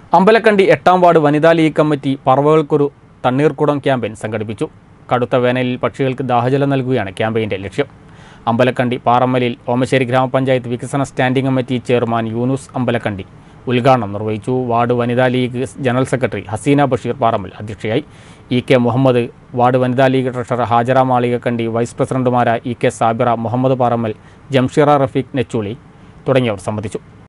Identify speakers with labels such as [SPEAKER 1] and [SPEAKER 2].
[SPEAKER 1] അമ്പലക്കണ്ടി 8ാം വാർഡ് വനിതാ league committee പറവകൾക്കൊരു തണ്ണീർക്കുടം ക്യാമ്പയിൻ സംഘടിപ്പിച്ചു. കടുത്ത വേനലിൽ പക്ഷികൾക്ക് ദാഹജലം നൽകുകയാണ് ക്യാമ്പയിൻ്റെ ലക്ഷ്യം. അമ്പലക്കണ്ടി പാറമ്മലിൽ ഓമശ്ശേരി ഗ്രാമപഞ്ചായത്ത് വികസന standing committee chairman Yunus Ambalakkandi ഉദ്ഘാടനം നിർവഹിച്ചു. വാർഡ് വനിതാ league general secretary Haseena Basheer Parammal അധ്യക്ഷയായി. EK മുഹമ്മദ്, വാർഡ് വനിതാ league treasurer Hajara Malikakkandi, vice പ്രസിഡന്റുമാരായ EK സാബിറ, മുഹമ്മദ് പാറമ്മൽ, ജംഷീറ റഫീഖ് നെച്ചൂളി തുടങ്ങിയവർ സംബന്ധിച്ചു.